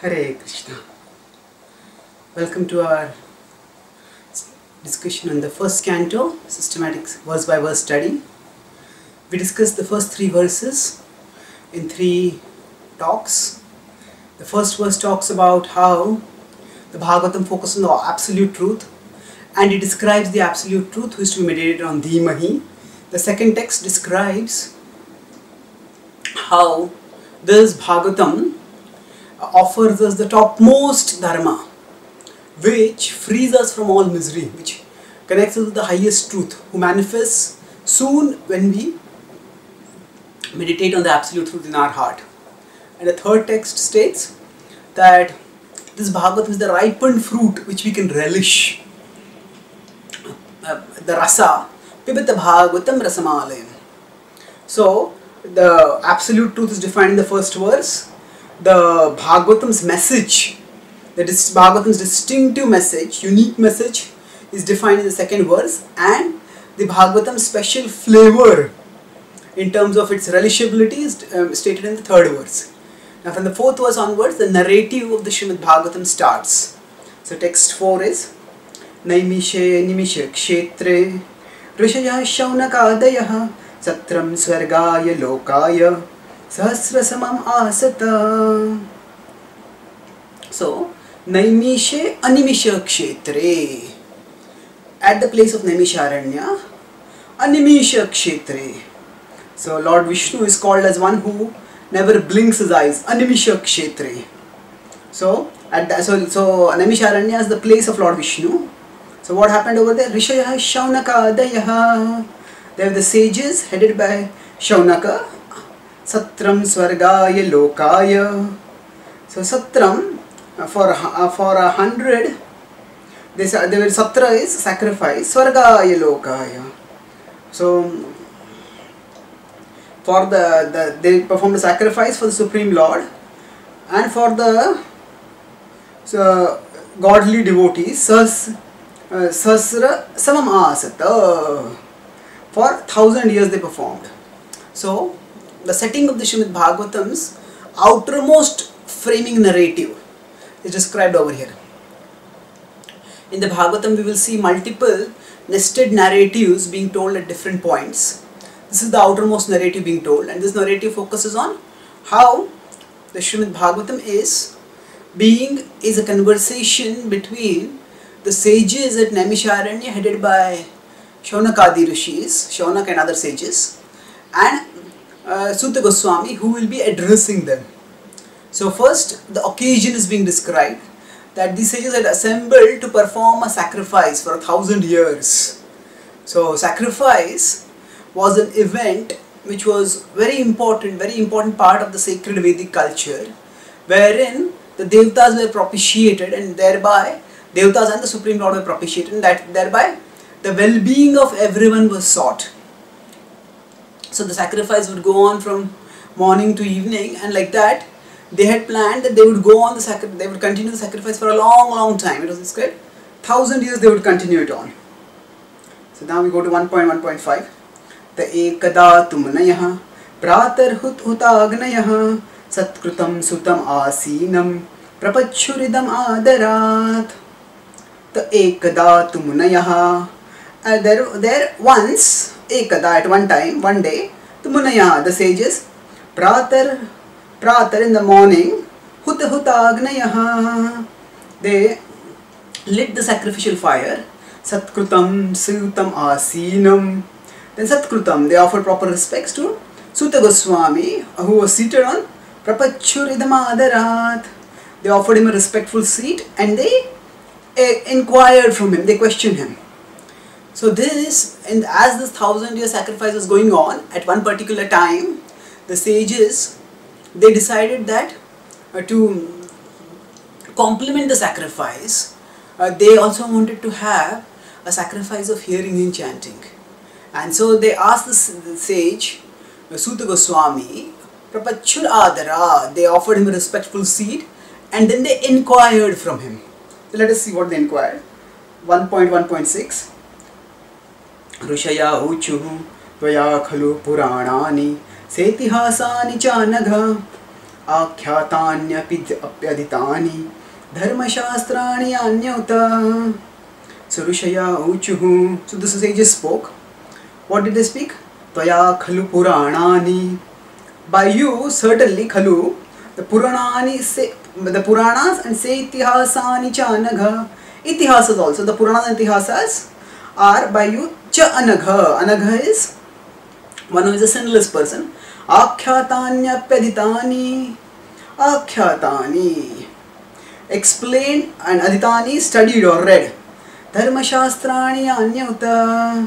Hare Krishna. Welcome to our discussion on the first canto, systematic verse by verse study. We discussed the first three verses in three talks. The first verse talks about how the Bhagavatam focuses on the absolute truth and it describes the absolute truth which is to be meditated on Dhimahi. The second text describes how this Bhagavatam offers us the topmost dharma which frees us from all misery, which connects us with the highest truth who manifests soon when we meditate on the absolute truth in our heart. And the third text states that this Bhagavatam is the ripened fruit which we can relish. The rasa, pibata Bhagavatam rasamalayam. So the absolute truth is defined in the first verse. The Bhagavatam's message, Bhagavatam's distinctive message, unique message is defined in the second verse, and the Bhagavatam's special flavor in terms of its relishability is stated in the third verse. Now from the fourth verse onwards, the narrative of the Srimad Bhagavatam starts. So text 4 is Naimishe nimishe kshetre rishaya shaunakadayah satram swargaya lokaya sahasrasamam asata. So Naimishe animisha kshetre, at the place of Naimisharanya, animisha kshetre. So Lord Vishnu is called as one who never blinks his eyes, animisha kshetre. So Naimisharanya is the place of Lord Vishnu. So what happened over there? Rishaya shaunakadayah. They are the sages headed by Shaunaka. Satram swargaya lokaya. So Satram, for 100, they were Satra is sacrifice, Swargaya lokaya. So for they performed a sacrifice for the Supreme Lord and for the godly devotees, Sasra Samam Asata. For 1,000 years they performed. So the setting of the Srimad Bhagavatam's outermost framing narrative is described over here. In the Bhagavatam we will see multiple nested narratives being told at different points. This is the outermost narrative being told, and this narrative focuses on how the Srimad Bhagavatam is a conversation between the sages at Naimisharanya headed by Shaunakadi Rishis, Shaunak and other sages, and Suta Goswami, who will be addressing them. So first the occasion is being described, that these sages had assembled to perform a sacrifice for 1,000 years. So sacrifice was an event which was very important part of the sacred Vedic culture, wherein the Devatas were propitiated, and thereby Devatas and the Supreme Lord were propitiated, and that thereby the well-being of everyone was sought. So the sacrifice would go on from morning to evening, and like that they had planned that they would go on they would continue the sacrifice for a long time. It was described 1,000 years they would continue it on. So now we go to 1.1.5. The ekada tumnayah pratar hutagnayah satkrutam sutam asinam prapachhuridam adarat. The ekada tumnayah, there once, ekada, at one time, one day, tumnayah, the sages, pratar in the morning, hutagnayah, they lit the sacrificial fire, satkrutam sutam asinam. Then satkrutam, they offered proper respects to Suta Goswami, who was seated on prapachhuridam adarat. They offered him a respectful seat and they inquired from him, they questioned him. So this, and as this 1,000-year sacrifice was going on, at one particular time, the sages, they decided that to complement the sacrifice, they also wanted to have a sacrifice of hearing and chanting. And so they asked the sage, Suta Goswami, Prapachur Adara, they offered him a respectful seat and then they inquired from him. So let us see what they inquired. 1.1.6. Rushaya uchuhu tvaya khalu puranani setihasani chanagha Akhyatanyapyaditani dharmashastrani anyauta. So Rishaya Uchuhu. So the sages spoke. What did they speak? Tvaya khalu puranani. By you, certainly, khalu, the Puranani say, the Puranas and say Itihasani cha anagha. Itihasas also, the Puranas and Itihasas are by you cha anagha. Anagha is one who is a sinless person. Akhyatanya peditani. Akhyatani. Explained and aditani studied or read. Dharmashastrani anyauta.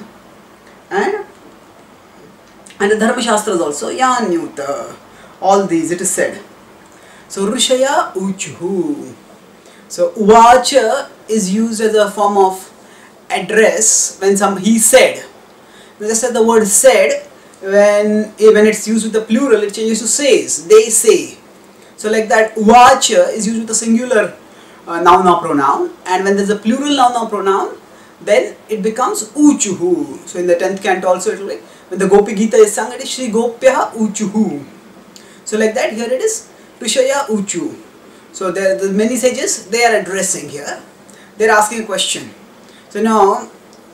And the Dharma Shastras also, Yanyuta. All these it is said. So Rishaya Uchuhu. So Uvacha is used as a form of address when he said. Just as the word said, when it's used with the plural, it changes to says. They say. So like that, Uvacha is used with a singular noun or pronoun. And when there is a plural noun or pronoun, then it becomes Uchuhu. So in the 10th canto also it will be, when the Gopi Gita is sung, it is Shri Gopya Uchuhu. So like that, here it is Rishaya Uchu. So there are many sages, they are addressing here. They are asking a question. So now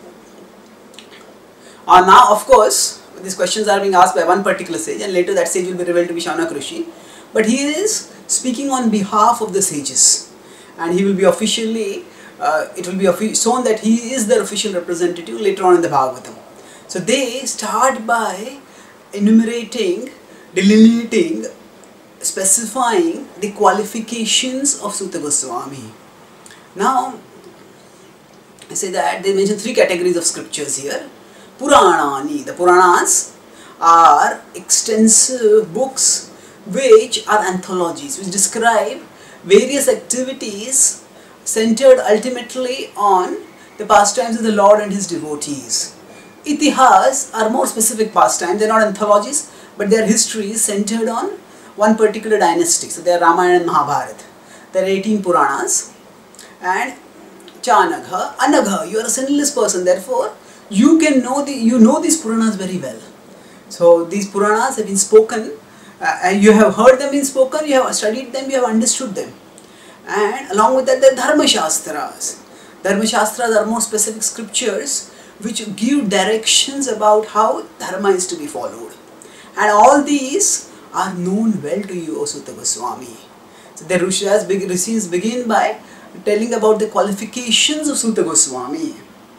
of course, these questions are being asked by one particular sage, and later that sage will be revealed to be Shaunak Rishi. But he is speaking on behalf of the sages. And he will be officially, it will be shown that he is their official representative later on in the Bhagavatam. So they start by enumerating, delineating, specifying the qualifications of Suta Goswami. Now, I say that they mention 3 categories of scriptures here. Puranani. The Puranas are extensive books which are anthologies, which describe various activities centered ultimately on the pastimes of the Lord and His devotees. Itihas are more specific pastimes, they are not anthologies, but they are histories centered on one particular dynasty. So they are Ramayana and Mahabharata. There are 18 Puranas. And Chanagha, Anagha, you are a sinless person, therefore you can know these Puranas very well. So these Puranas have been spoken, you have heard them being spoken, you have studied them, you have understood them. And along with that, the Dharma Shastras. Dharma Shastras are more specific scriptures which give directions about how Dharma is to be followed. And all these are known well to you, O Suta Goswami. So the Rishis begin by telling about the qualifications of Suta Goswami.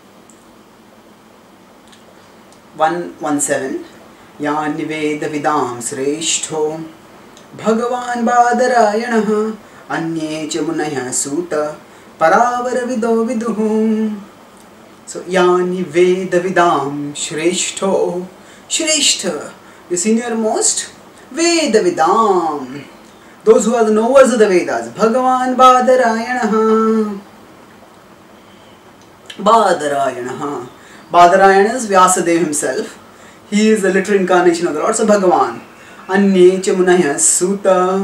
117. Yani Veda Vidam Sreshto Bhagavan Badarayanaha Anye Chamunaya Suta Paravara Vido Viduhum. So Yani Veda Vidam Shreshto. Shreshta, the senior-most. Veda Vidam, those who are the knowers of the Vedas. Bhagavan Badarayanaha. Badarayanaha. Badarayana is Vyasadeva himself. He is the literal incarnation of the Lord. So Bhagavan. Anye Chamunaya Suta.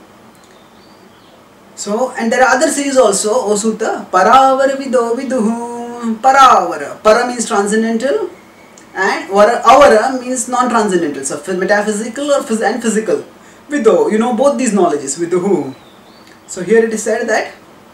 So, and there are other sages also, O Suta. Paravara Vido Viduhu. Paravara. Para means transcendental. And avara means non-transcendental, so metaphysical and physical. Vido, you know both these knowledges, viduhu. So here it is said that,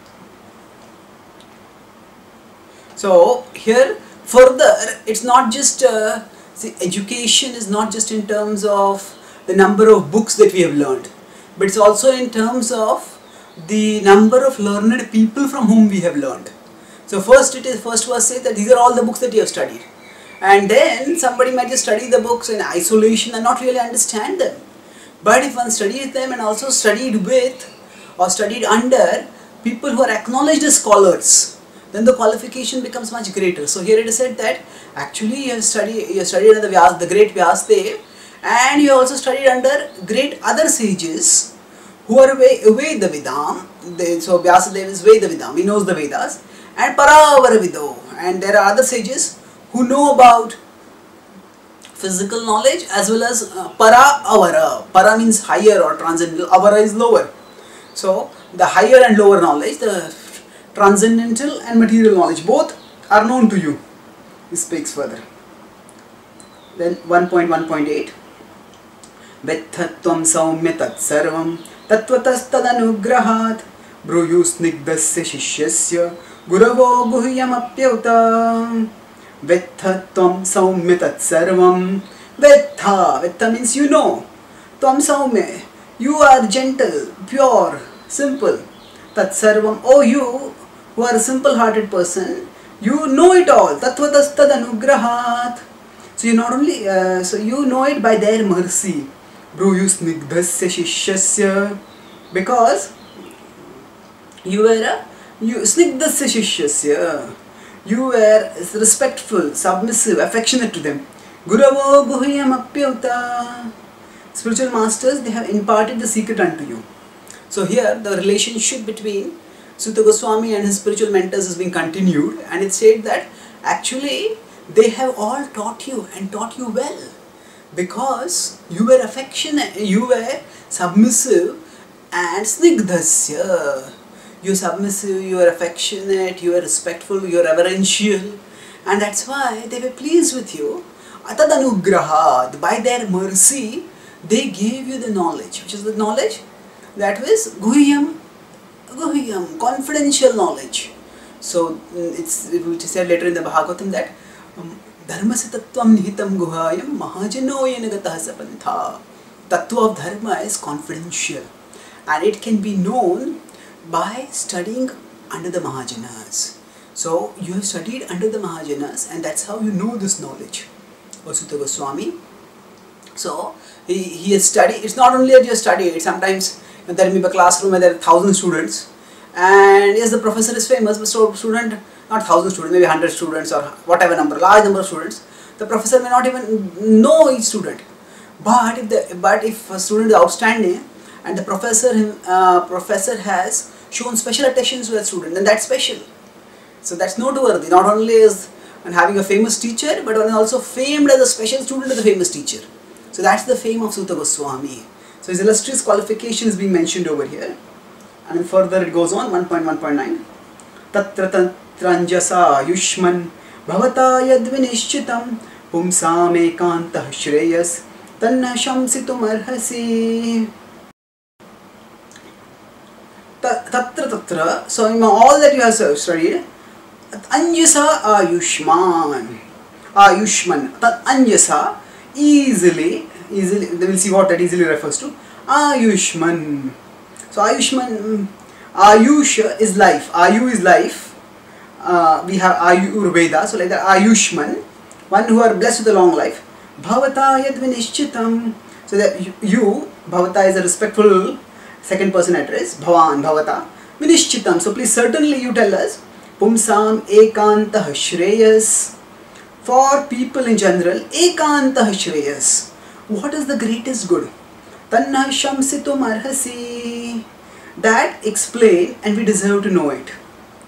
so here further, it's not just, see, education is not just in terms of the number of books that we have learned, but it's also in terms of the number of learned people from whom we have learned. So first was said that these are all the books that you have studied. And then somebody might just study the books in isolation and not really understand them. But if one studies them and also studied with or studied under people who are acknowledged as scholars, then the qualification becomes much greater. So here it is said that actually you have studied under the great Vyasadeva, and you also studied under great other sages who are Veda Vidam. So Vyasadeva is Veda Vidam, he knows the Vedas, and Paravara Vido, and there are other sages who know about physical knowledge as well as para avara. Para means higher or transcendental, avara is lower. So the higher and lower knowledge, the transcendental and material knowledge, both are known to you. He speaks further. Then 1.1.8. Vettatvam saumya tat sarvam तत्त्वतस्तदनुग्रहात् ब्रूयुस्निग्धस्य शिष्यस्य गुरवो गुह्यमप्युत वेत्थ त्वं सौम्य तत्सर्वं Vetha means you know. Tvam Saume, you are gentle, pure, simple. Tat Sarvam, oh you who are a simple hearted person, you know it all. Tatvatastad anugrahat. So you not only, so you know it by their mercy. Bruyus nigdhasya shishyasya. Because you were snigdhasya shishyasya. You were respectful, submissive, affectionate to them. Guravo guhyam apyauta. Spiritual masters, they have imparted the secret unto you. So here the relationship between Sutta Goswami and his spiritual mentors is being continued, and it said that actually they have all taught you and taught you well, because you were affectionate, you were submissive and snigdhasya. You are submissive, you are affectionate, you are respectful, you are reverential, and that's why they were pleased with you. Atad anugrahad, by their mercy, they gave you the knowledge. Which is the knowledge? That was guhyam, confidential knowledge. So it is said later in the Bhagavatam that dharmasya tattvam nihitam guhayam mahajano yenagataha sapantha. Tattva of dharma is confidential, and it can be known by studying under the Mahajanas. So you have studied under the Mahajanas, and that's how you know this knowledge. Sutta Goswami. So he has studied. It's not only that you have studied. Sometimes there may be a classroom where there are 1,000 students, and yes, the professor is famous, but so student, not 1,000 students, maybe 100 students or whatever number, large number of students. The professor may not even know each student. But if a student is outstanding and the professor has shown special attention to that student, then that's special. So that's noteworthy. Not only is having a famous teacher, but one is also famed as a special student of the famous teacher. So that's the fame of Sutta Goswami. So his illustrious qualification is being mentioned over here. And then further it goes on, 1.1.9. Tatra tranjasa yushman bhavata yadvinishchitam pumsam ekantah shreyas tanna shamsitum arhasi. Tatra, so in all that you have studied, Anjasa Ayushman. Tat Anjasa, easily, they will see what that easily refers to. Ayushman. So Ayushman, Ayush is life. Ayu is life. We have Ayurveda. So like that, Ayushman, one who are blessed with a long life. Bhavata yadvinishchitam. So that you, Bhavata is a respectful second person address. Bhavan, Bhavata. Vinishchitam. So please certainly you tell us. Pumsam ekantah shreyas. For people in general, ekantah shreyas. What is the greatest good? Tanna shamsitum arhasi. That explain, and we deserve to know it.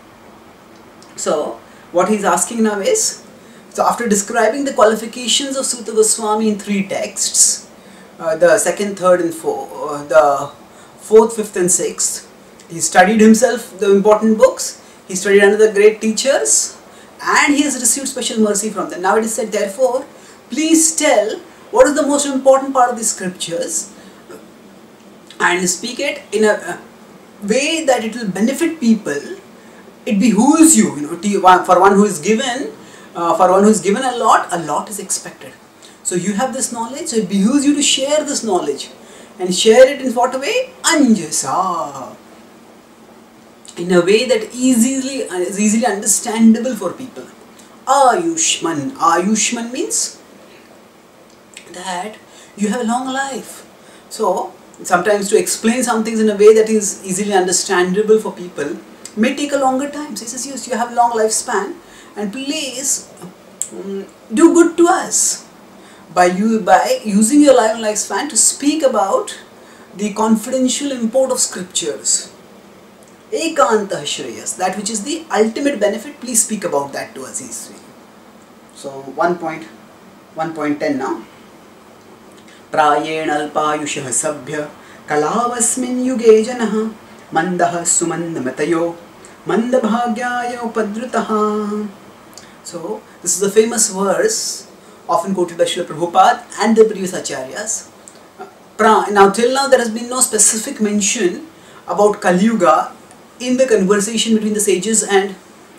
So what he is asking now is, so after describing the qualifications of Sutta Goswami in 3 texts, the second, third and fourth, the fourth, fifth and sixth, he studied himself the important books. He studied under the great teachers, and he has received special mercy from them. Now it is said, therefore, please tell what is the most important part of the scriptures, and speak it in a way that it will benefit people. It behooves you, for one who is given, a lot is expected. So you have this knowledge, so it behooves you to share this knowledge, and share it in what way? Anjasa. In a way that is easily understandable for people. Ayushman. Ayushman means that you have a long life. So sometimes to explain some things in a way that is easily understandable for people may take a longer time. So he says, yes, you have a long lifespan, and please do good to us by using your long lifespan to speak about the confidential import of scriptures. Ekantah shreyas, that which is the ultimate benefit, please speak about that to us. So 1.10 now. Prayen alpayushah sabhya kalavasmin yuge janah mandah sumandamatayo mandabhagyaya upadrutaha. So this is a famous verse often quoted by Srila Prabhupada and the previous acharyas. Now till now there has been no specific mention about Kali Yuga in the conversation between the sages and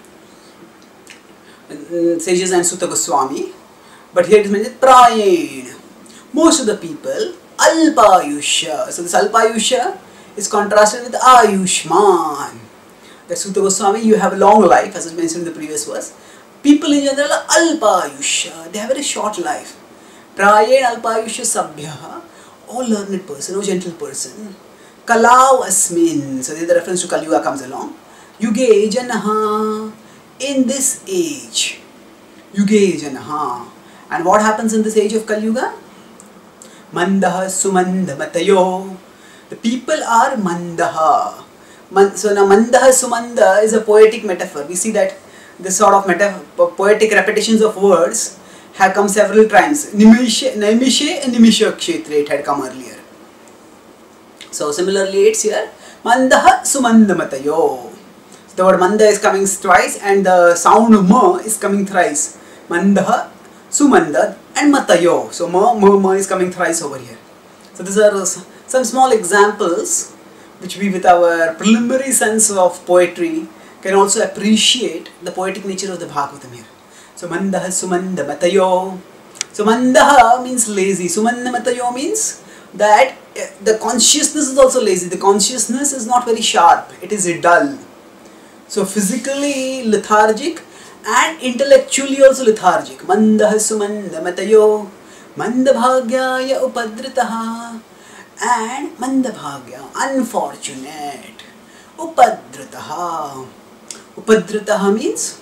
Sutta Goswami, but here it is mentioned Prayen. Most of the people, Alpayusha. So this Alpayusha is contrasted with Ayushman. That Sutta Goswami, you have a long life, as I mentioned in the previous verse. People in general are Alpayusha, they have a very short life. Prayen Alpayusha Sabhya, all learned person, or gentle person. Kalau Asmin, so the reference to Kali Yuga comes along. Yuge Janaha, in this age. Yuge Janaha. And what happens in this age of Kali Yuga? Mandaha Sumandha Matayo. The people are Mandaha. So now Mandaha Sumandha is a poetic metaphor. We see that this sort of poetic repetitions of words have come several times. Naimishe and Nimisha Kshetra, it had come earlier. So similarly it's here. Mandaha Sumandha Matayo. So the word Manda is coming twice and the sound Ma is coming thrice. Mandaha, Sumandha and Matayo. So Ma is coming thrice over here. So these are some small examples which we, with our preliminary sense of poetry, can also appreciate the poetic nature of the Bhagavatam here. So Mandaha Sumandha Matayo. So Mandaha means lazy. Sumandha Matayo means that the consciousness is also lazy. The consciousness is not very sharp. It is dull. So physically lethargic and intellectually also lethargic. Mandaha Sumandha Matayo. Mandabhagyaya Upadritaha. And Mandabhagya, unfortunate. Upadritaha. Upadritaha means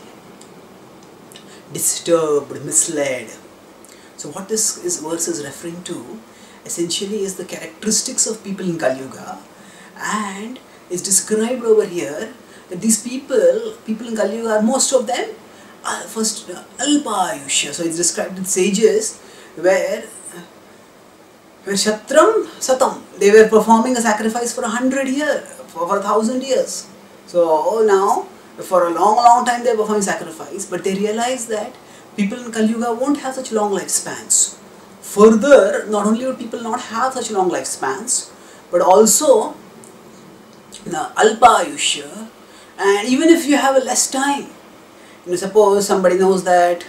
disturbed, misled. So what this verse is referring to essentially is the characteristics of people in Kali Yuga, and is described over here that these people in Kali Yuga, most of them are first Alpayusha. So it's described in sages where Shatram Satam, they were performing a sacrifice for 100 years, for 1,000 years. So now, for a long time they are performing sacrifice, but they realize that people in Kali Yuga won't have such long lifespans. Further, not only would people not have such long lifespans, but also Alpayusha, and even if you have a less time, suppose somebody knows that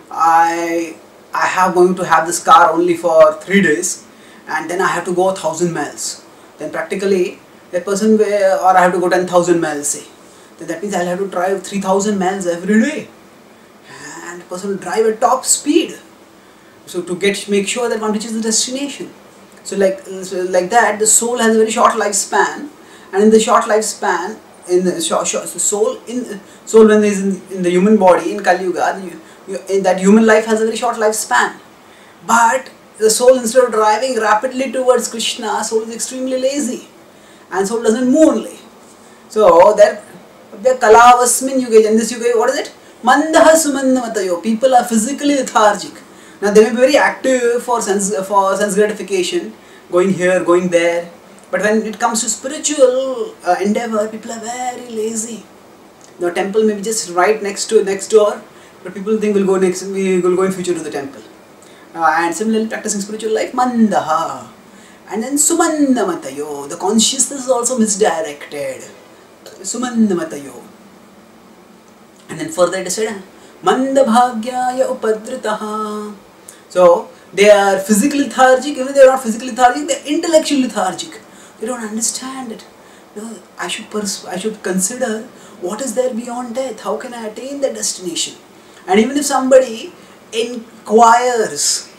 I have going to have this car only for 3 days, and then I have to go 1,000 miles. Then practically that person, or I have to go 10,000 miles, say. Then that means I'll have to drive 3,000 miles every day. And the person will drive at top speed. So to make sure that one reaches the destination. So like that, the soul has a very short lifespan, and in the short lifespan, in the soul when is in the human body in Kali Yuga, in that human life has a very short lifespan. But the soul, instead of driving rapidly towards Krishna, soul is extremely lazy, and soul doesn't move only. So that the Kalavasmin Yuga, in this Yuga, what is it? Mandaha Sumandha Matayo. People are physically lethargic. Now they may be very active for sense gratification, going here, going there. But when it comes to spiritual endeavor, people are very lazy. The temple may be just right next door, but people think we will go in future to the temple. And similarly, practicing spiritual life, Mandaha. And then Sumandha Matayo. The consciousness is also misdirected. Sumandha Matayo. And then further it said, Mandabhagyaya Upadritaha. So they are physically lethargic. Even if they are not physically lethargic, they are intellectually lethargic. They don't understand it. I should consider what is there beyond death. How can I attain that destination? And even if somebody inquires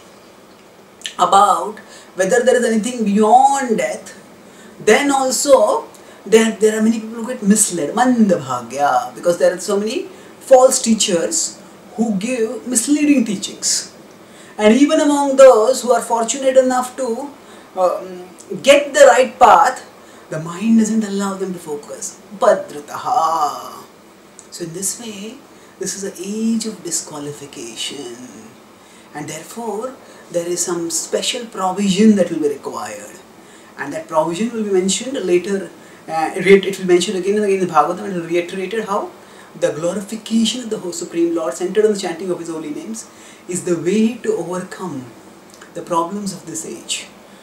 about whether there is anything beyond death, then also there are many people who get misled. Mandabhagya, because there are so many false teachers who give misleading teachings. And even among those who are fortunate enough to get the right path, the mind doesn't allow them to focus. Padrataha. So in this way, this is an age of disqualification, and therefore there is some special provision that will be required, and that provision will be mentioned later. It will be mentioned again and again in the Bhagavatam, and it will be reiterated how the glorification of the Supreme Lord, centered on the chanting of His holy names, is the way to overcome the problems of this age.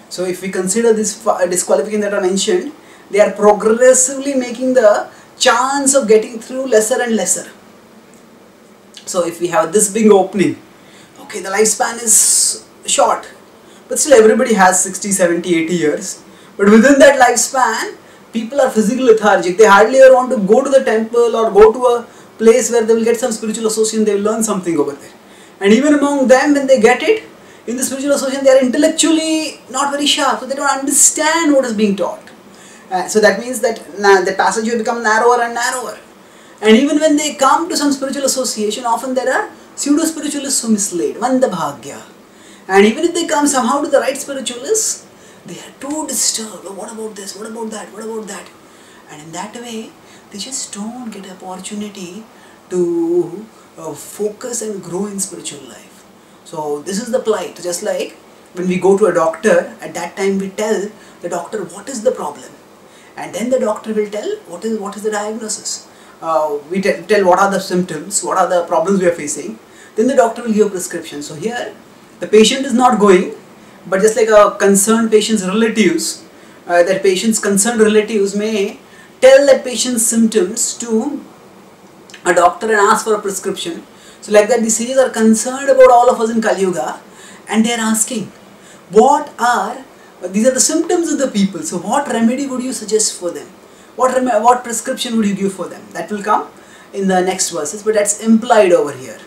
So if we consider this disqualification that I mentioned, they are progressively making the chance of getting through lesser and lesser. So if we have this big opening, okay, the lifespan is short, but still everybody has 60, 70, 80 years. But within that lifespan, people are physically lethargic. They hardly ever want to go to the temple or go to a place where they will get some spiritual association, they will learn something over there. And even among them, when they get it, in the spiritual association, they are intellectually not very sharp, so they don't understand what is being taught. So that means that the passage will become narrower and narrower. And even when they come to some spiritual association, often there are pseudo-spiritualists who mislead, Vanda Bhagya. And even if they come somehow to the right spiritualists, they are too disturbed. Oh, what about this? What about that? What about that? And in that way, they just don't get an opportunity to focus and grow in spiritual life. So this is the plight. Just like when we go to a doctor, at that time we tell the doctor what is the problem. And then the doctor will tell what is the diagnosis. We tell what are the symptoms, what are the problems we are facing. Then the doctor will give a prescription. So here, the patient is not going, but just like a concerned patient's relatives, that patient's concerned relatives may tell that patient's symptoms to a doctor and ask for a prescription. So like that, the sages are concerned about all of us in Kali Yuga, and they are asking, these are the symptoms of the people, so what remedy would you suggest for them? What prescription would you give for them? That will come in the next verses, but that's implied over here.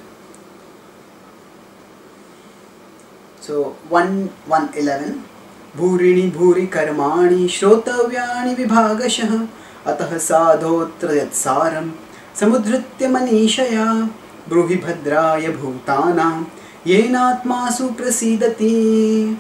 So 1:11 Bhurini bhuri karmani shrotavyani vibhagashah atah sadhotra yatsaram samudhritya manishaya bruhi bhadraya bhutanam yenatmasu prasidati.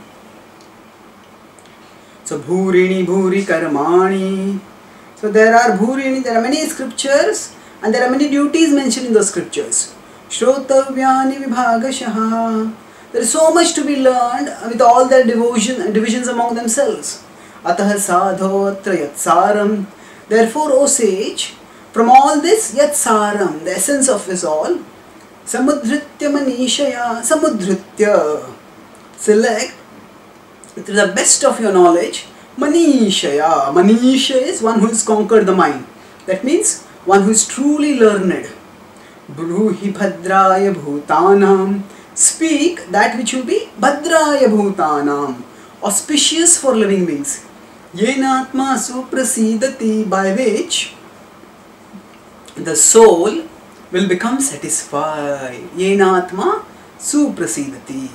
So bhurini bhuri karmani. So there are many scriptures and there are many duties mentioned in the scriptures. Shrotavyani vibhagashah. There is so much to be learned with all their divisions among themselves. Atah sadhotra yatsaram. Therefore, O sage, from all this yatsaram, the essence of this all, samudhritya manishaya, samudhritya, select to the best of your knowledge, manishaya. Manisha is one who has conquered the mind. That means one who is truly learned. Bruhi bhadraya bhutanam. Speak that which will be bhadraya bhutanam, auspicious for living beings. Yenatma suprasidati, by which the soul will become satisfied. Yenatma suprasidati.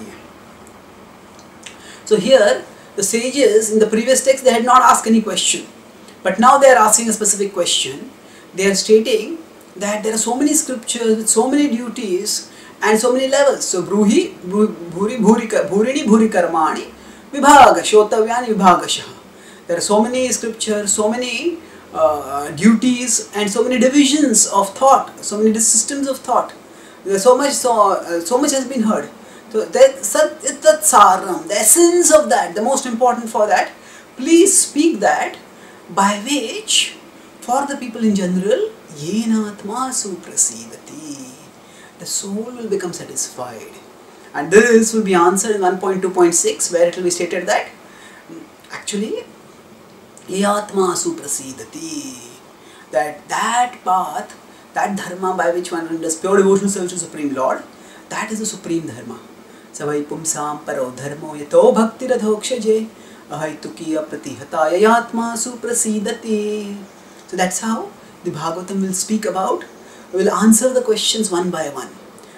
So here the sages in the previous text, they had not asked any question, but now they are asking a specific question. They are stating that there are so many scriptures with so many duties and so many levels. So bhurini bhuri karmani vibhaga shotavyani vibhagasha. There are so many scriptures, so many duties and so many divisions of thought, so many systems of thought. There so much has been heard. So that saram, the essence of that, the most important for that, please speak that by which for the people in general, yenatma suprasidati, the soul will become satisfied. And this will be answered in 1.2.6, where it will be stated that actually yatma suprasidati, that path, that dharma by which one renders pure devotional service to Supreme Lord, that is the supreme dharma. Savai pumsam paro dharmo yato bhakti radhokshaje ahaitukiya pratihataya yatma suprasidati. So that's how the Bhagavatam will speak about, will answer the questions one by one.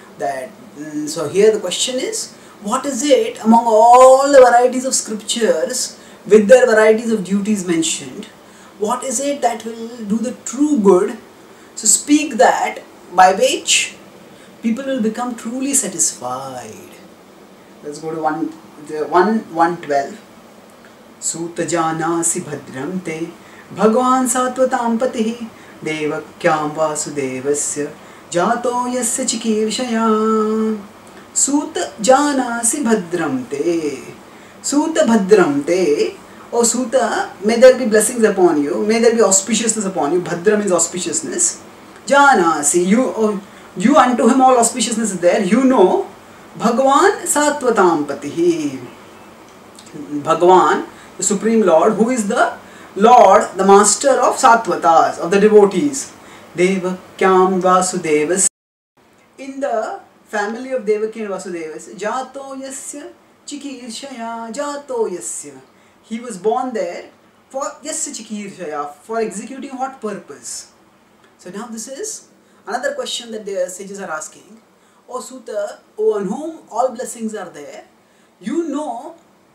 So here the question is, what is it among all the varieties of scriptures with their varieties of duties mentioned, what is it that will do the true good? So speak that by which people will become truly satisfied. Let's go to 1:12. Suta janasi bhadram te bhagwan satvatam patihi devakyam vasudevasya jato yasya chikirshaya. Suta janasi bhadram te. Suta bhadram te. Oh Suta, may there be blessings upon you, may there be auspiciousness upon you. Bhadra means auspiciousness. Janasi, you unto him all auspiciousness is there. You know, Bhagavan Satvatam Patihi. Bhagavan, the Supreme Lord, who is the Lord, the Master of Sattvatas, of the devotees. Devakyam Vasudevas. In the family of Devaki and Vasudevas, Jato Yasya Chikirshaya Jato Yasya. He was born there for Yasya Chikirshaya, for executing what purpose? So now this is another question that the sages are asking. O Suta, on whom all blessings are there, you know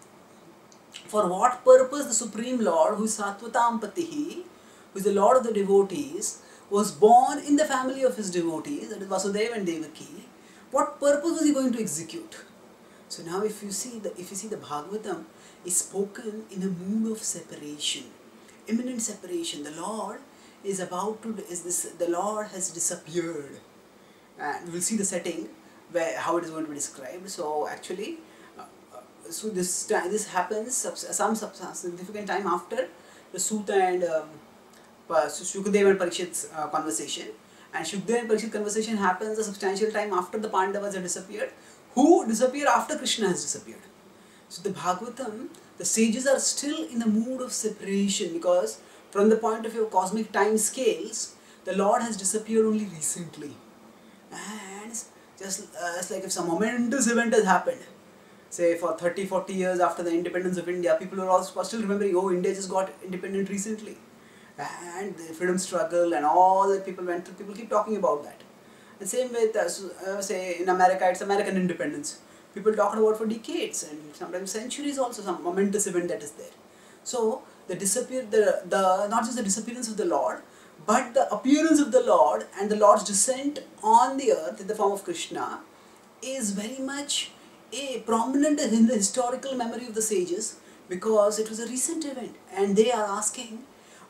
for what purpose the Supreme Lord, who is Sattvatam Patihi, who is the Lord of the devotees, was born in the family of his devotees, that is Vasudeva and Devaki. What purpose was he going to execute? So now if you see the Bhagavatam is spoken in a mood of separation, imminent separation. The Lord is the Lord has disappeared. And we'll see the setting where how it is going to be described. So actually, so this happens some significant time after the Suta and Shukadeva and Parikshit's conversation. And Shukadeva and Parikshit conversation happens a substantial time after the Pandavas have disappeared, who disappear after Krishna has disappeared. So the Bhagavatam, the sages are still in the mood of separation, because from the point of view of cosmic time scales, the Lord has disappeared only recently. And just it's like if some momentous event has happened, say for 30-40 years after the independence of India, people are also still remembering, oh, India just got independent recently. And the freedom struggle and all that people went through, people keep talking about that. And same with, say in America, it's American independence. People talk about for decades and sometimes centuries also, some momentous event that is there. So not just the disappearance of the Lord, but the appearance of the Lord and the Lord's descent on the earth in the form of Krishna is very much prominent in the historical memory of the sages, because it was a recent event and they are asking,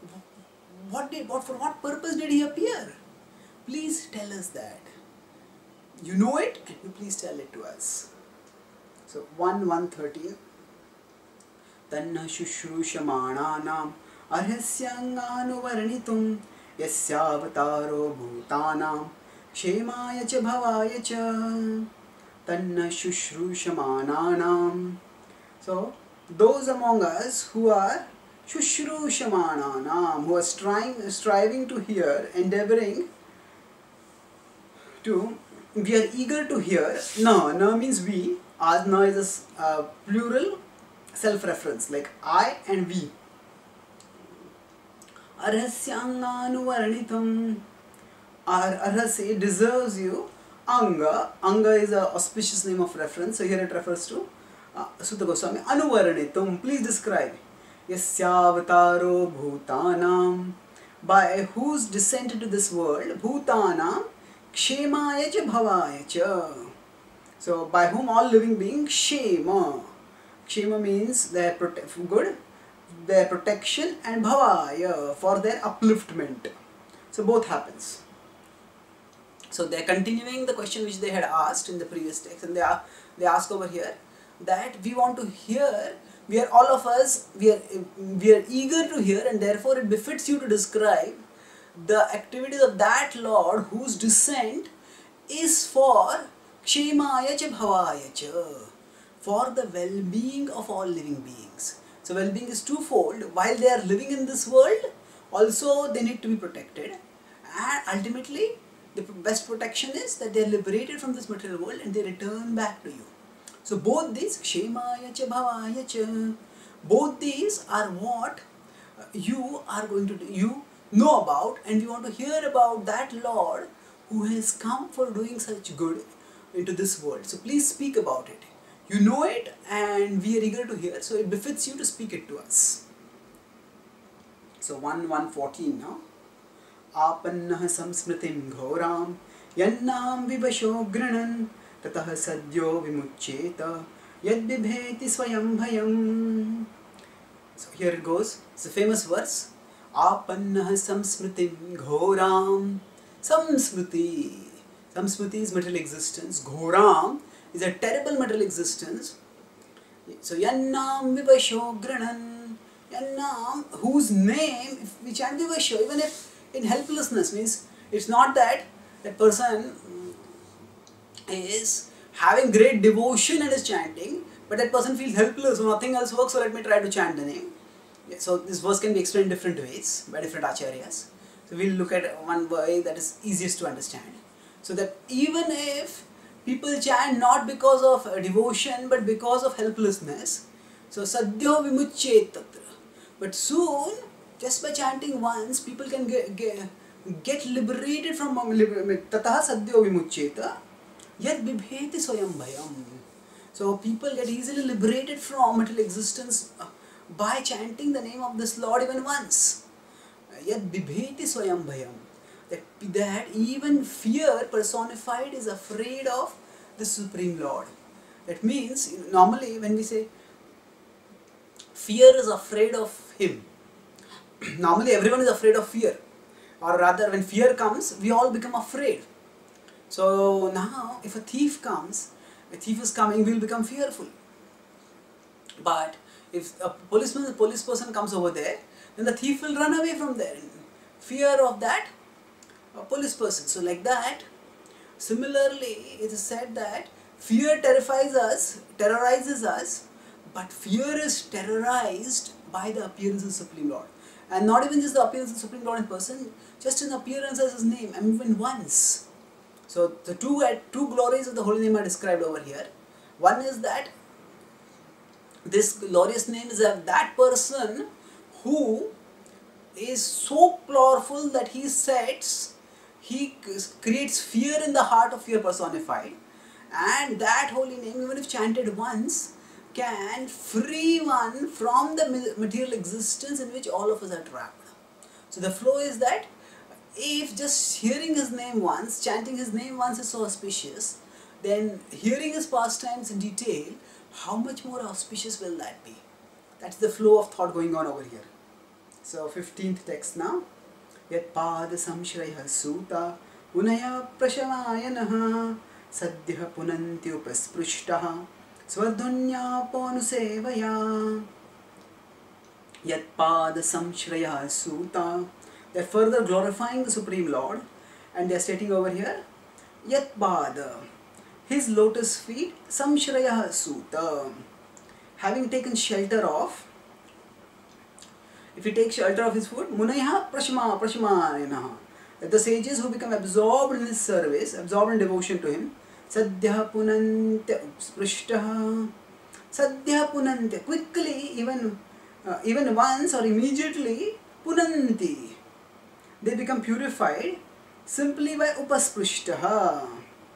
for what purpose did he appear? Please tell us that. You know it, and you please tell it to us. So 1:13. Tanna shushrushamananam arhasyanganuvaranitum yasyavataro bhutanam kshemaya cha bhavaya cha. Tanna shushrushamananam. So those among us who are shushrushamananam, who are striving to hear, endeavoring to, we are eager to hear. Na means we. As na is a plural self-reference, like I and we. Arhasyanganuvaranitam. Arhasya deserves you. Anga is an auspicious name of reference, so here it refers to Sutta Goswami. Anuvaranitam, please describe. Yasyavataro bhutanam, by whose descent into this world, bhutanam kshemaya cha bhavaya cha. So by whom all living beings, kshema. Kshema means their good, their protection, and bhavaya, for their upliftment. So both happens. So they are continuing the question which they had asked in the previous text, and they ask over here that we want to hear. We are all of us, we are eager to hear, and therefore it befits you to describe the activities of that Lord whose descent is for kshemaya cha bhavaya cha, for the well-being of all living beings. So well-being is twofold. While they are living in this world, also they need to be protected, and ultimately the best protection is that they are liberated from this material world and they return back to you. So both these, kshemaya cha bhavaya cha, both these are what you are going to do, you know about, and we want to hear about that Lord who has come for doing such good into this world. So please speak about it. You know it and we are eager to hear, so it befits you to speak it to us. So 1:14 now. Apannah samsmritim ghoram yannam vivasho granan tatah sadyo vimuccheta yadbibheti swayam bhayam. So here it goes. It's a famous verse. Apannah samsmritim ghoram. Samsmriti. Samsmriti is material existence. Ghoram is a terrible material existence. So yannam vivasho granan. Yannam, whose name, if we chant vivasho, even if in helplessness, means it's not that that person is having great devotion and is chanting, but that person feels helpless, so nothing else works, so let me try to chant the name. Yeah, so this verse can be explained different ways by different acharyas. So we'll look at one way that is easiest to understand. So that even if people chant not because of devotion but because of helplessness, so sadhyo vimuchyet tatra. But soon, just by chanting once, people can get liberated from tataha sadhyo vimuchyeta yad bibheti swayam bhayam. So people get easily liberated from material existence by chanting the name of this Lord even once. Yad bibheti swayam bhayam. That even fear personified is afraid of the Supreme Lord. That means, normally when we say fear is afraid of Him, normally everyone is afraid of fear. Or rather, when fear comes, we all become afraid. So now, if a thief comes, a thief is coming, we will become fearful. But if a police person comes over there, then the thief will run away from there. Fear of that police person. So like that, similarly, it is said that fear terrorizes us, but fear is terrorized by the appearance of the Supreme Lord. And not even just the appearance of the Supreme Lord in person, just in appearance as His name, and even once. So the two glories of the holy name are described over here. One is that this glorious name is of that person who is so powerful that he creates fear in the heart of fear personified, and that holy name, even if chanted once, can free one from the material existence in which all of us are trapped. So the flow is that if just hearing His name once, chanting His name once is so auspicious, then hearing His pastimes in detail, how much more auspicious will that be? That's the flow of thought going on over here. So 15th text now. Yat pada samshraya suta unaya prashavayanaha sadhya punanti upasprushtaha svardhunya ponusevaya. Yat pada samshraya suta. They're further glorifying the Supreme Lord, and they're stating over here, Yat pada, His lotus feet, samshraya suta, having taken shelter of. If we take shelter of His foot, munaya prashmayanaha, the sages who become absorbed in His service, absorbed in devotion to Him, sadhya punante sprishtaha, sadhya punante, quickly, even once or immediately, punanti, they become purified simply by upasprushtaha,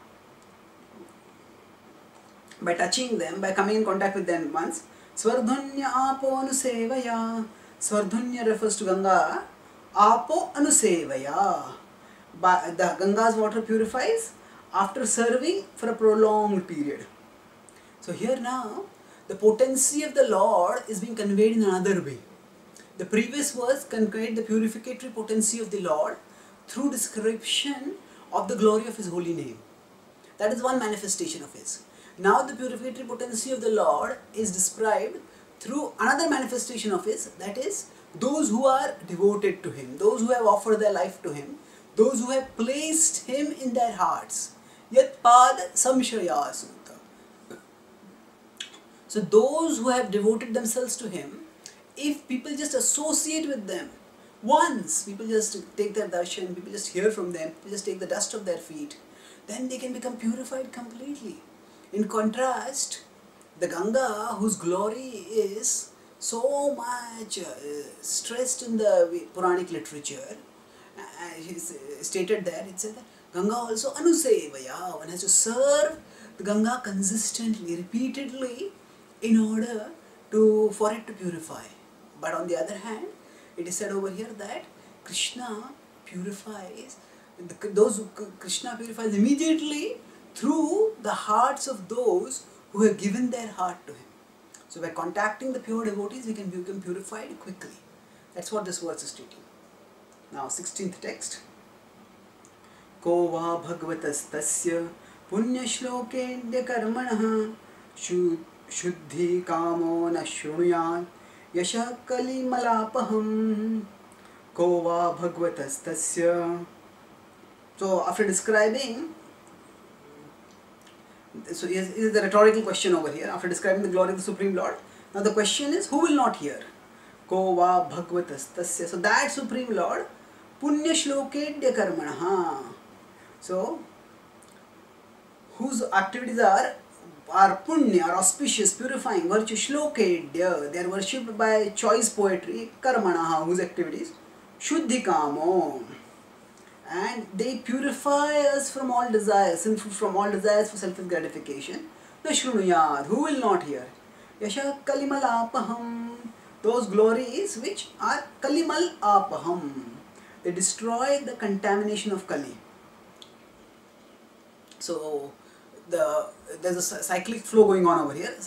by touching them, by coming in contact with them once. Svardhunya apo anusevaya. Svardhunya refers to Ganga. Apo anusevaya. The Ganga's water purifies after serving for a prolonged period. So here now, the potency of the Lord is being conveyed in another way. The previous verse conveyed the purificatory potency of the Lord through description of the glory of His holy name. That is one manifestation of His. Now the purificatory potency of the Lord is described through another manifestation of His, that is, those who are devoted to Him, those who have offered their life to Him, those who have placed Him in their hearts. Yat pad samshraya suta. So those who have devoted themselves to Him, if people just associate with them once, people just take their darshan, people just hear from them, people just take the dust of their feet, then they can become purified completely. In contrast, the Ganga, whose glory is so much stressed in the Puranic literature, is stated there, it said that Ganga also anusevaya, one has to serve the Ganga consistently, repeatedly, in order for it to purify. But on the other hand, it is said over here that Krishna purifies, Krishna purifies immediately through the hearts of those who have given their heart to Him. So by contacting the pure devotees, we can become purified quickly. That's what this verse is stating. Now 16th text. Ko va bhagavatastasya punya shlokendya karmanaha shuddhi kamo na shrunuyat yasha kali malapaham. Ko va bhagavatastasya. So after describing So is the rhetorical question over here after describing the glory of the Supreme Lord. Now the question is, who will not hear? Ko va bhagavatas tasya. So that Supreme Lord, punya shlokedya karmanaha. So whose activities are punya, are auspicious, purifying, virtue, shlokedya. They are worshipped by choice poetry, karmanaha, whose activities, shuddhikamo. And they purify us from all desires, sinful from all desires for selfish gratification. Na shrunuyad, who will not hear? Yasha kalimal apaham, those glories which are kalimal apaham. They destroy the contamination of kali. So there's a cyclic flow going on over here.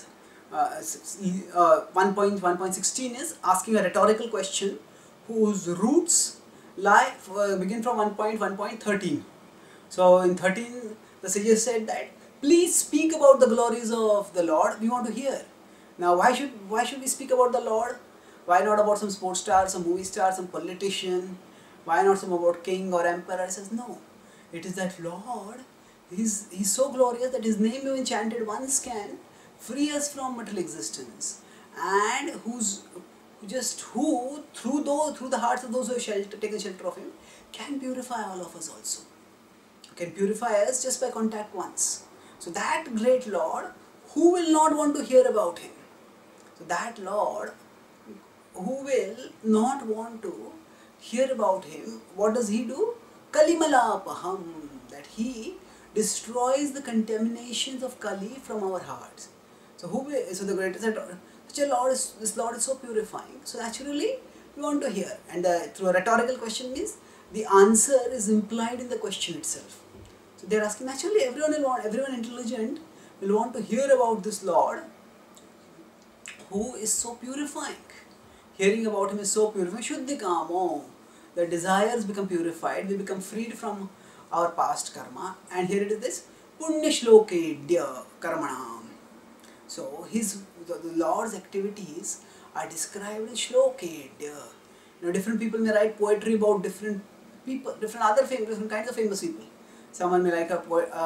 1.16 is asking a rhetorical question whose roots begin from 1.13. So in 13 the sages said that please speak about the glories of the Lord, we want to hear. Now why should we speak about the Lord? Why not about some sports star, some movie star, some politician? Why not some about king or emperor? He says no, it is that Lord, he's so glorious that his name even chanted once can free us from material existence, and who through the hearts of those who have taken shelter of him can purify all of us also. Can purify us just by contact once. So that great Lord, who will not want to hear about him? So that Lord, who will not want to hear about him, what does he do? Kalimalapaham, that he destroys the contaminations of Kali from our hearts. So the greatest, this Lord is so purifying. So naturally we want to hear, and through a rhetorical question means the answer is implied in the question itself. So they are asking, naturally everyone intelligent will want to hear about this Lord who is so purifying. Hearing about him is so purifying. Shuddhikamo, the desires become purified, we become freed from our past karma, and here it is this punya shlokedya karmanam. So the Lord's activities are described in shlokedya. Different people may write poetry about different people, different kinds of famous people. Someone may like a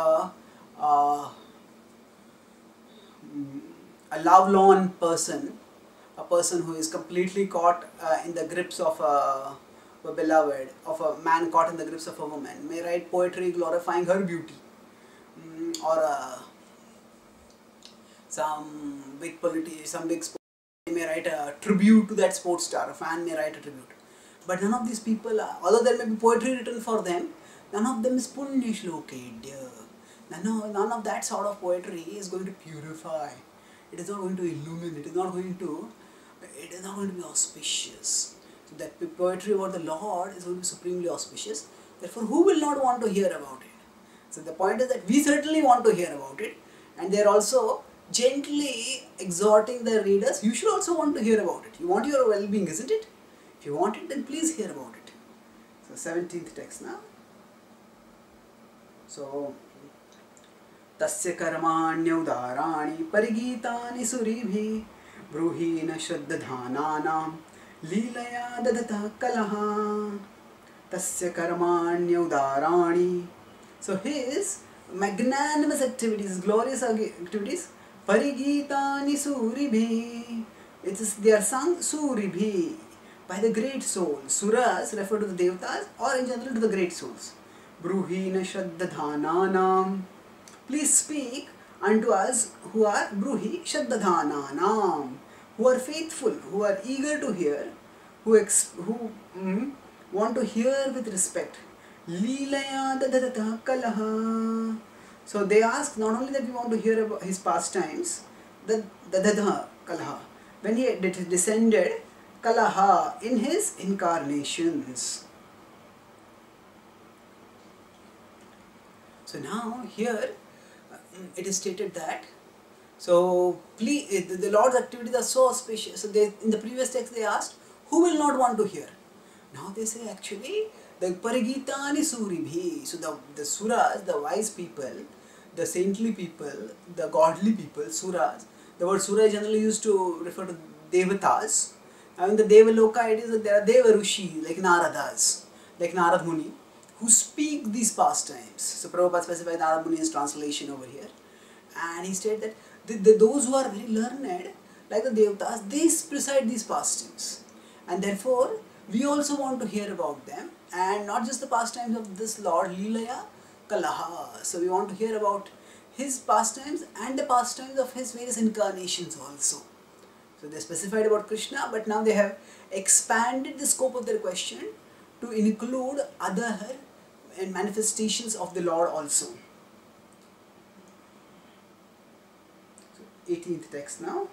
lovelorn person, a person who is completely caught in the grips of a beloved, of a man caught in the grips of a woman, may write poetry glorifying her beauty, or some big sports may write a tribute to that sports star. A fan may write a tribute, but none of these people, although there may be poetry written for them, none of them is punya shlokedya. None of that sort of poetry is going to purify. It is not going to illumine. It is not going to be auspicious. So that poetry about the Lord is going to be supremely auspicious. Therefore, who will not want to hear about it? So the point is that we certainly want to hear about it, and they are also gently exhorting their readers, you should also want to hear about it. You want your well-being, isn't it? If you want it, then please hear about it. So 17th text now. So tasya karmanyaudarani parigitani suribhi bruhina shraddhananam leelaya dadata kalaha. Tasya karmanyaudarani. So his magnanimous activities, glorious activities, parigitani suribhi. They are sung suribhi, by the great souls. Suras refer to the devatas or in general to the great souls. Bruhina shraddhananam. Please speak unto us who are bruhi shraddhananam, who are faithful, who are eager to hear, who want to hear with respect. Leelaya dadata kalaha. So they ask not only that we want to hear about his pastimes, the dadata kalaha, when he descended kalaha in his incarnations. So now here it is stated that, so the Lord's activities are so auspicious. So in the previous text they asked, who will not want to hear? Now they say actually, the parigitani suribhi. So the suras, the wise people, the saintly people, the godly people, suras. The word sura is generally used to refer to devatas. Now in the Devaloka it is that there are Deva Rishi, like Naradas, like Narad Muni, who speak these pastimes. So Prabhupada specified Narad Muni's translation over here. And he stated that those who are very learned, like the Devatas, they preside these pastimes. And therefore, we also want to hear about them. And not just the pastimes of this Lord Leelaya Kalaha. So we want to hear about his pastimes and the pastimes of his various incarnations also. So they specified about Krishna, but now they have expanded the scope of their question to include other manifestations of the Lord also. So 18th text now.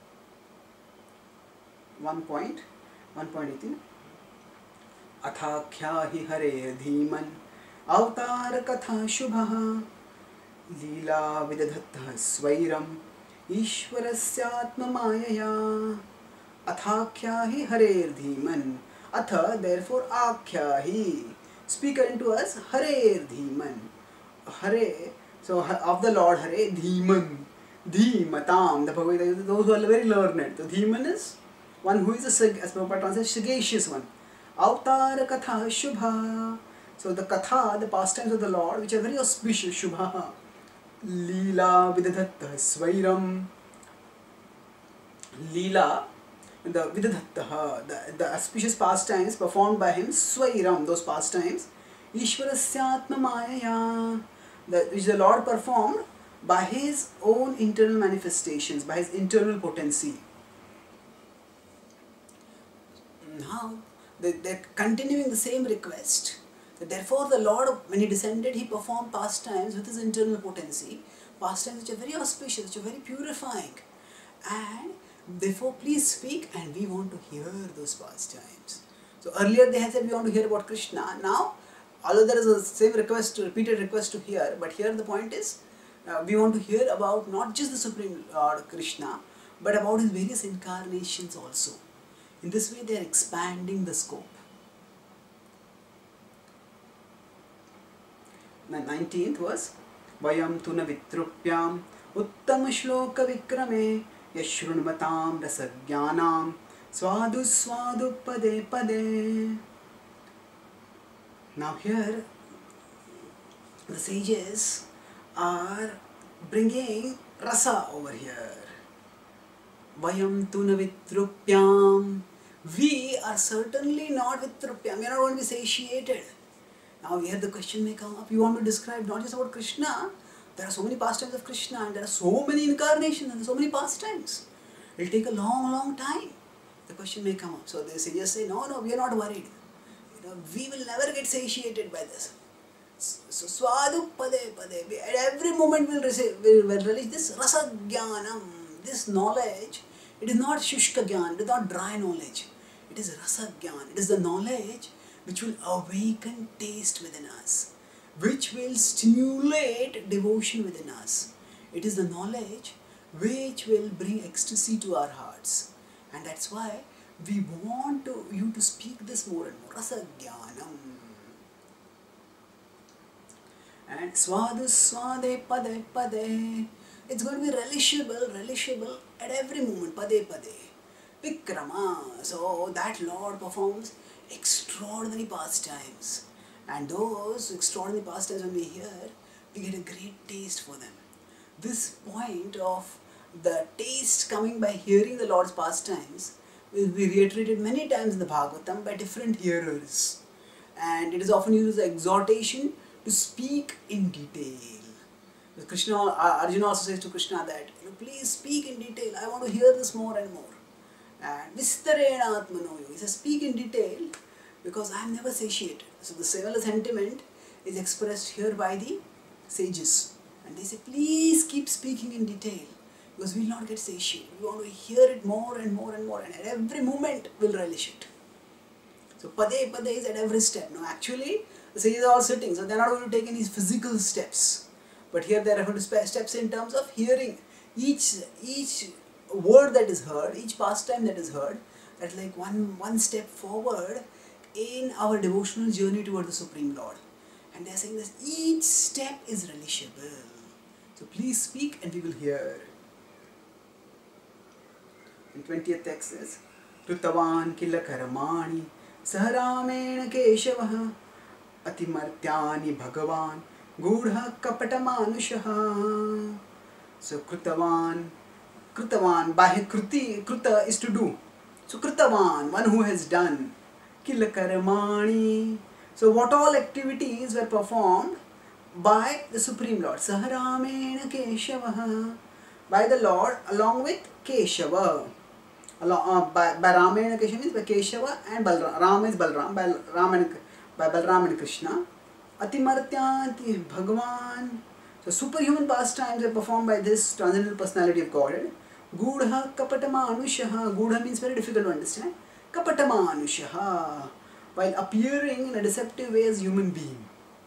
1.18 Athakhya hi hare dhiman avatar katha shubha Leela vidadhattha svairam Ishwarasyaatma mayaya Athakhya hi harer dhiman. Atha, therefore, akhya hi. Speak unto us, harer dhiman. Hare, so of the Lord Hare, dhiman. Dhimatam, the Bhagavad, those who are very learned. The dhiman is one who is as Prabhupada translates, sagacious one. Avatar katha shubha. So the katha, the pastimes of the Lord, which are very auspicious, shubha. Leela vidadhatta svairam. Leela, the vidadhatta, the auspicious pastimes performed by him, svairam, those pastimes, Ishwarasyatma mayaya, which the Lord performed by his own internal manifestations, by his internal potency. Now, they're continuing the same request. Therefore, the Lord, when he descended, he performed pastimes with his internal potency, pastimes which are very auspicious, which are very purifying. And therefore, please speak, and we want to hear those pastimes. So earlier they had said we want to hear about Krishna. Now, although there is a same request, repeated request to hear, but here the point is, we want to hear about not just the Supreme Lord Krishna, but about his various incarnations also. In this way, they are expanding the scope. The 19th was Vayam tuna vitrupyam uttam shloka vikrame yashrunmatam rasagyanam swadu swadu pade pade. Now here the sages are bringing rasa over here. Vayam tuna vitrupyam. We are certainly not vitrupyam. We are not going to be satiated. Now here the question may come up, you want to describe not just about Krishna, there are so many pastimes of Krishna and there are so many incarnations and so many pastimes. It will take a long time. The question may come up. So the sages say, no, we are not worried. We will never get satiated by this. So swadu pade pade. At every moment we will relish this rasa jnanam, this knowledge. It is not shushka jnana, it is not dry knowledge. It is rasa jnana. It is the knowledge which will awaken taste within us, which will stimulate devotion within us. It is the knowledge which will bring ecstasy to our hearts. And that's why we want you to speak this more and more. Rasa jnanam. And swadu swade pade pade. It's going to be relishable at every moment. Pade pade. Vikrama. So that Lord performs extraordinary pastimes. And those extraordinary pastimes, when we hear, we get a great taste for them. This point of the taste coming by hearing the Lord's pastimes will be reiterated many times in the Bhagavatam by different hearers. And it is often used as an exhortation to speak in detail. Arjuna also says to Krishna that, please speak in detail. I want to hear this more and more. And Vistarena Atmano, he says, speak in detail because I am never satiated. So the similar sentiment is expressed here by the sages. And they say, please keep speaking in detail because we will not get satiated. We want to hear it more and more and more, and at every moment we'll relish it. So pade pade is at every step. No, actually the sages are all sitting, so they're not going to take any physical steps. But here they are going to steps in terms of hearing each word that is heard, each pastime that is heard. That's like one step forward in our devotional journey toward the Supreme Lord. And they are saying this, each step is relishable. So please speak and we will hear. In 20th text is Rutavan kila karamani saharamena keshavaha atimartyani bhagavan gudha kapatamanushaha. So Kritavan, Kritavan, by Kruti, Kruta is to do. So Kritavan, one who has done. Kilakaramani. So what all activities were performed by the Supreme Lord? Saharamena Keshavaha. By the Lord along with Keshava. By Ramena Keshava means by Keshava and Balram. Rama is Balram. By Balram and Krishna. Atimartyanti Bhagavan. So superhuman pastimes are performed by this transcendental personality of Godhead. Gudha Kapatamanushaha. Gudha means very difficult to understand. Kapatamanushaha. While appearing in a deceptive way as human being.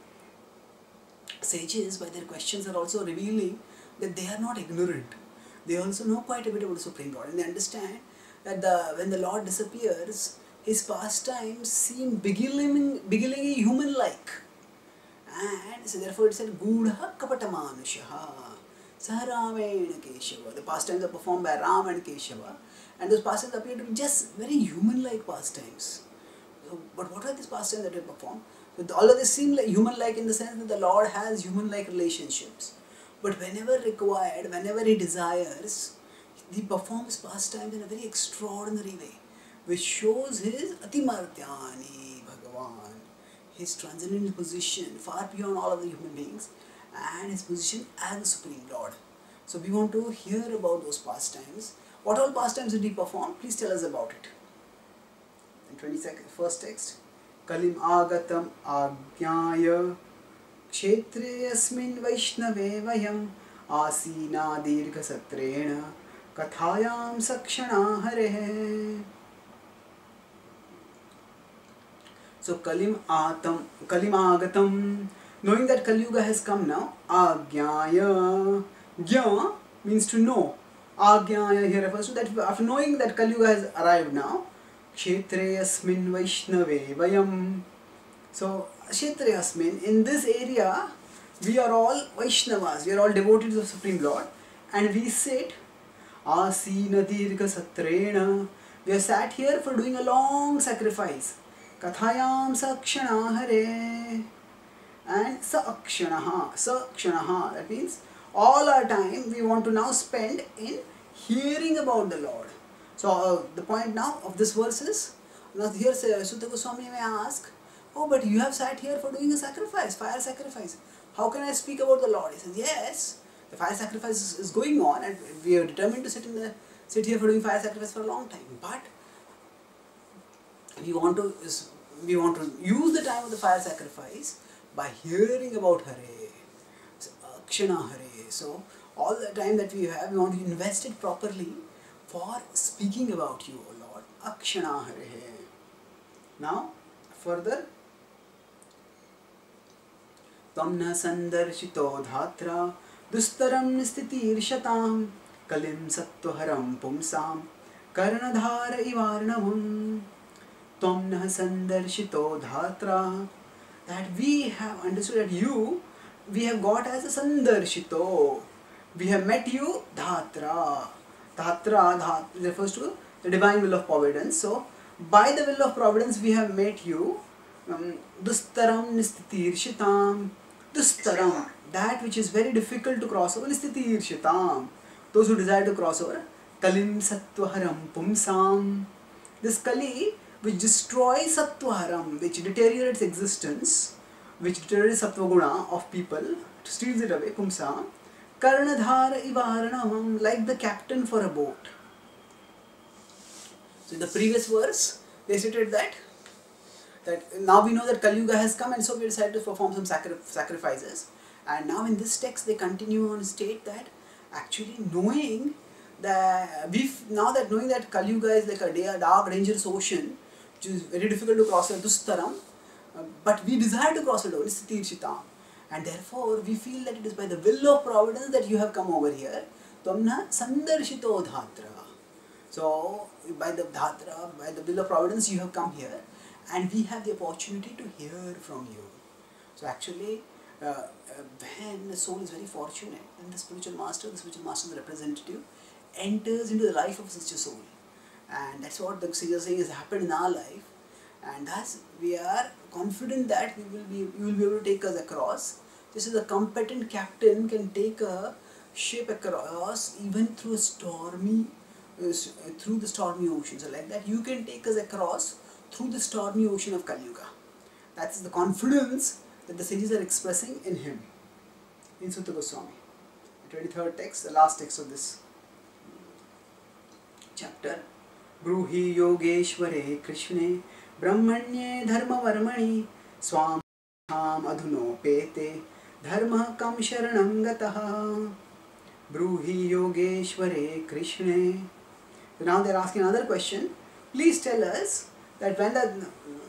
Sages by their questions are also revealing that they are not ignorant. They also know quite a bit about the Supreme Lord, and they understand that when the Lord disappears, his pastimes seem beguilingly human-like. And so therefore it said, Gudha Kapatamanushaha Saharamena Keshava. The pastimes are performed by Ram and Keshava, and those pastimes appear to be just very human-like pastimes. So, but what are these pastimes that they perform? So all of this seem like human-like in the sense that the Lord has human-like relationships. But whenever required, whenever he desires, he performs pastimes in a very extraordinary way, which shows his Atimartyani Bhagavan, his transcendental position far beyond all of the human beings, and his position as the Supreme Lord. So we want to hear about those pastimes. What all pastimes did he perform? Please tell us about it. In 22nd, first text. Kalim agatam ajnaya kshetre asmin vaishnave vayam asina dirgha satrena kathayam sakshana hare. So Kalim agatam, knowing that Kali Yuga has come now, ajnaya, jna means to know. Ajnaya here refers to that after knowing that Kali Yuga has arrived now, kshetre asmin vaishnave vayam. So kshetre asmin, in this area we are all Vaishnavas, we are all devoted to the Supreme Lord, and we sit asina dirgha satrena. We are sat here for doing a long sacrifice. Kathayam sakshana hare. And sakshanaha, that means all our time we want to now spend in hearing about the Lord. So the point now of this verse is, now here Sutta Goswami may ask, oh, but you have sat here for doing a sacrifice, fire sacrifice. How can I speak about the Lord? He says, yes, the fire sacrifice is going on, and we are determined to sit here for doing fire sacrifice for a long time. But we want to use the time of the fire sacrifice by hearing about Hare, Akshana Hare. So all the time that we have, we want to invest it properly for speaking about you, O Lord. Akshana Hare. Now, further. Tamna sandarshito dhatra dustaram sthitirshatam kalim sattvaharam pumsam karnadhara ivarnavam. Tamna sandarshito dhatra, that we have understood that we have got as a sandarshito. We have met you, dhatra. Dhatra refers to the divine will of providence. So, by the will of providence we have met you. Dustaram nistitirshitam. Dustaram, that which is very difficult to cross over, nistitirshitam. Those who desire to cross over. Kalim sattvaharam pumsam. This Kali, which destroys sattvaharam, which deteriorates existence, which deteriorates sattva guna of people, steals it away, pumsam. Karnadhara ivaranam, like the captain for a boat. So in the previous verse, they stated that now we know that Kali Yuga has come, and so we decided to perform some sacrifices. And now in this text they continue on to state that actually knowing that Kali Yuga is like a dark, dangerous ocean, which is very difficult to cross, dustaram, but we desire to cross it over, Sitirshita. And therefore we feel that it is by the will of providence that you have come over here. Tamna sandarshito dhatra. So by the will of providence you have come here, and we have the opportunity to hear from you. So actually, when the soul is very fortunate, then the spiritual master, the representative, enters into the life of such a soul. And that's what the Sija is saying has happened in our life. And thus we are confident that you will be able to take us across. Just as a competent captain can take a ship across even through a stormy, through the stormy ocean. So like that, you can take us across through the stormy ocean of Kali Yuga. That's the confidence that the sages are expressing in him, in Sutta Goswami. The 23rd text, the last text of this chapter. Bruhi Yogeshware Krishne Brahmanye Dharma Varmani Swam Adhunopete Dharma Kam Sharanam Gataha. Bruhi Yogeshware Krishne. So now they are asking another question. Please tell us that when the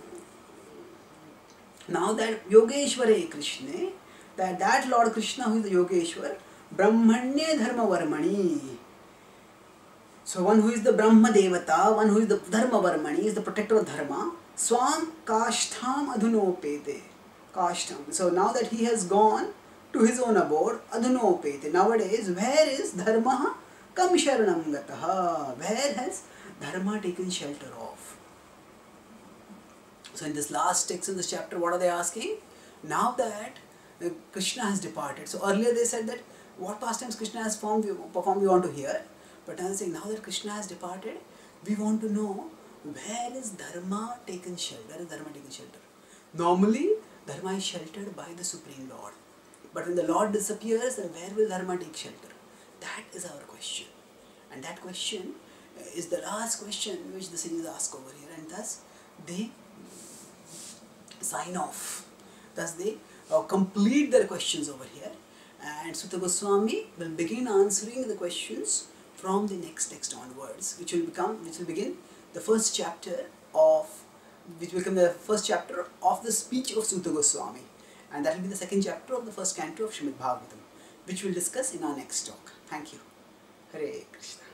now that Yogeshware Krishna, that Lord Krishna who is the Yogeshwar, Brahmanya Dharma Varmani. So one who is the Brahma Devata, one who is the Dharma Varmani, is the protector of Dharma. Swam Kashtham Adhunopete. Kashtham. So now that he has gone to his own abode, Adhunopete. Nowadays, where is Dharma Kam Sharanam Gataha? Where has Dharma taken shelter of? So in this last text in this chapter, what are they asking? Now that Krishna has departed. So earlier they said that what pastimes Krishna has performed we want to hear. But now they are saying, now that Krishna has departed, we want to know where is Dharma taken shelter? Where is Dharma taken shelter? Normally, Dharma is sheltered by the Supreme Lord. But when the Lord disappears, then where will Dharma take shelter? That is our question. And that question is the last question which the sages ask over here. And thus, they sign off. Thus, they complete their questions over here. And Sutta Goswami will begin answering the questions from the next text onwards, which will begin the first chapter of the speech of Sutta Goswami, and that will be the second chapter of the first canto of Srimad Bhagavatam, which we'll discuss in our next talk. Thank you. Hare Krishna.